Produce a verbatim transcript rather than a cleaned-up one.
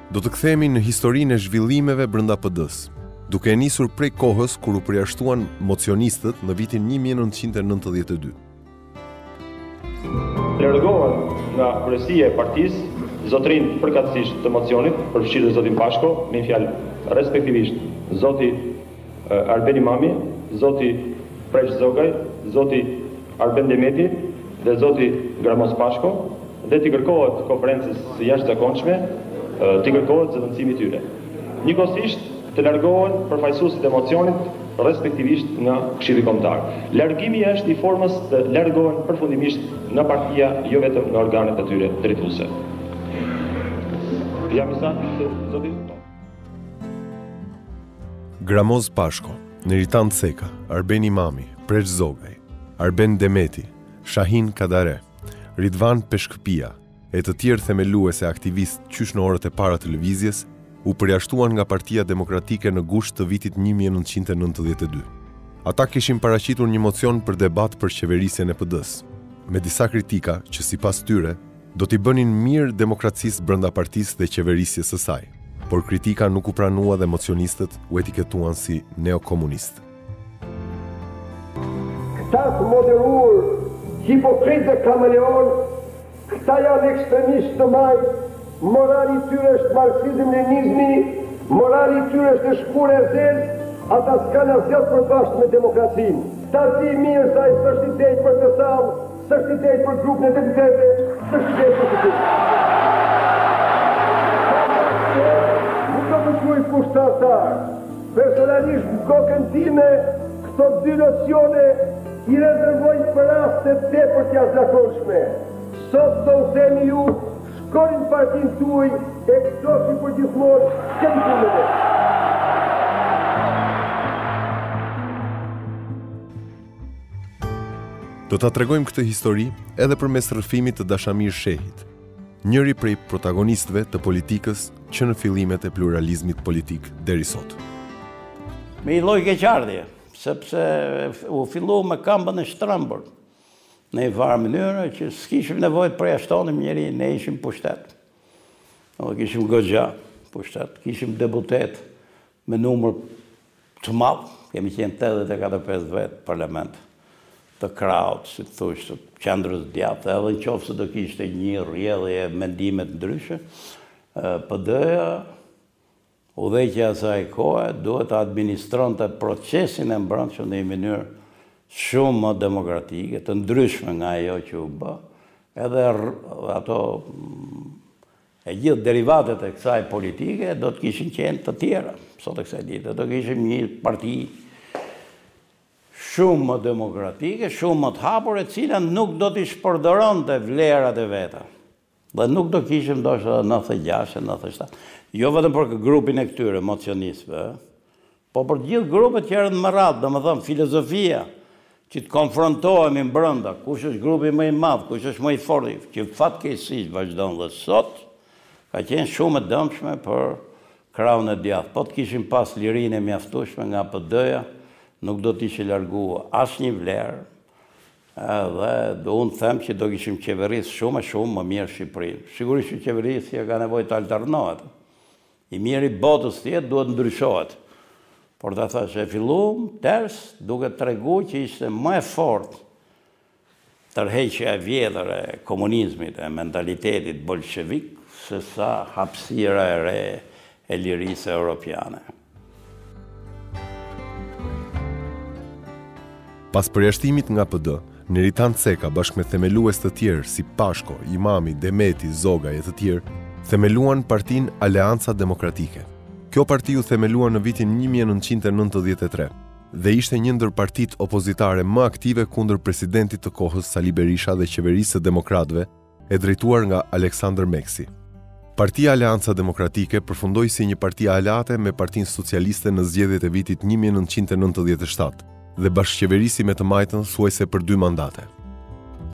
Do të kthehemi në historinë e zhvillimeve brenda P D-s, duke e nisur prej kohës kur u përjashtuan mocionistët në vitin një mijë e nëntëqind e nëntëdhjetë e dy. Largohen nga kryesia e partisë zotërinë përkatësisht të mocionit, përfshirë zotin Pashko, me fjalë respektivisht zoti Arben Imami, zoti Preç Zogaj, zoti Arben Demeti dhe zoti Gramos Pashko, dhe t'i kërkohet konferencës së jashtëzakonshme t'i kërkohet zëvendësimi i tyre. Njëkohësisht të largohen përfaqësuesit e mocionit respektivisht nga Këshilli Kombëtar. Largimi është i formës të largohen përfundimisht nga partia, jo vetëm nga organet e tyre drejtuese. Jam i sa të zotit. Gramoz Pashko, Neritan Ceka, Arben Imami, Preç Zogaj, Arben Demeti, Shahin Kadare, Ridvan Peshkëpia e të tjerë themeluese aktivistë qysh në orët e para të lëvizjes u përjashtuan nga Partia Demokratike në gusht të vitit një mijë e nëntëqind e nëntëdhjetë e dy. Ata kishin paraqitur një mocion për debat për qeverisjen e P D-s, me disa kritika që sipas tyre do t'i bënin mirë demokracisë brenda partisë dhe qeverisjes së saj, por kritika nuk u pranua dhe mocionistët u etiketuan si neokomunistë. Këta të moderuar, hipokrit dhe kameleon, këta janë ekstremistë të majtë, morali tyre është marksizm-leninizmi, morali tyre është shkure e zelë, ata s'kanë asgjë përbashkët me demokracinë. Ta di mirë sa i s'është i drejtë për të sallë, s'është i drejtë për grupin e deputetëve, s'është i drejtë për të tjerë. Nuk do të quaj kushtetar. Personalisht në kokën time, këto dy nocione i rezervoj për rastet tepër të jashtëzakonshme. Sot do u themi ju, shkoni në partinë tuaj e këtosi për gjithmonë këtë punëve. Do ta tregojmë këtë histori edhe përmes rrëfimit të Dashamir Shehit, njëri prej protagonistëve të politikës që në fillimet e pluralizmit politik deri sot. Me i lloj keqardhje, sepse u fillu me këmbën e shtrëmbur, në i varë mënyrë që s'kishim nevojë të përjashtonim njëri, ne ishim pushtet. Ne kishim goxha pushtet, kishim deputet me numër të madh, kemi qenë tetëdhjetë e katër pesë vetë parlament të kraut, si të thush, të qendrës djathtë, edhe në qoftë se do kishte një rrjedhje mendime të ndryshe, P D-ja, udhëheqja e asaj kohe, duhet të administronte procesin e mbrëmshëm në një mënyrë shumë më demokratike, të ndryshme nga ajo që u bë, edhe ato e gjithë derivatet e kësaj politike do të kishin qenë të tjera, sot e kësaj dite, do kishim një parti shumë më demokratike, shumë më të hapur, e cila nuk do t'i shpërdoronte vlerat e veta. Dhe nuk do kishim ndoshta nëntëdhjetë e gjashtë, nëntëdhjetë e shtatë. Jo vetëm për grupin e këtyre mocionistëve, po për gjithë grupet që erdhën më radhë, domethënë filozofia që të konfrontohemi brenda, kush është grupi më i madh, kush është më i fortë, që fatkeqësisht vazhdon dhe sot, ka qenë shumë e dëmshme për krahun e djathtë. Po të kishim pas lirinë e mjaftueshme nga P D-ja, nuk do të ishte larguar asnjë vlerë. Edhe do unë them që do kishim qeverisë shumë e shumë më mirë Shqipërinë. Sigurisht që qeverisja ka nevojë të alternohet. I miri botës tjetër duhet ndryshohet. Por ta thash, e filluam ters duke tregu që ishte më e fortë tërheqja e vjetër e komunizmit, e mentalitetit bolshevik, se sa hapësira e re e lirisë europiane. Pas përjashtimit nga P D, Neritan Ceka bashkë me themelues të tjerë si Pashko, Imami, Demeti, Zogaj e të tjerë, themeluan partinë Aleanca Demokratike. Kjo parti u themelua në vitin një mijë e nëntëqind e nëntëdhjetë e tre dhe ishte një ndër partitë opozitare më aktive kundër presidentit të kohës Sali Berisha dhe qeverisë së demokratëve, e drejtuar nga Aleksandër Meksi. Partia Aleanca Demokratike përfundoi si një parti aleate me Partinë Socialiste në zgjedhjet e vitit një mijë e nëntëqind e nëntëdhjetë e shtatë dhe bashkëqeverisi me të majtën thuajse për dy mandate.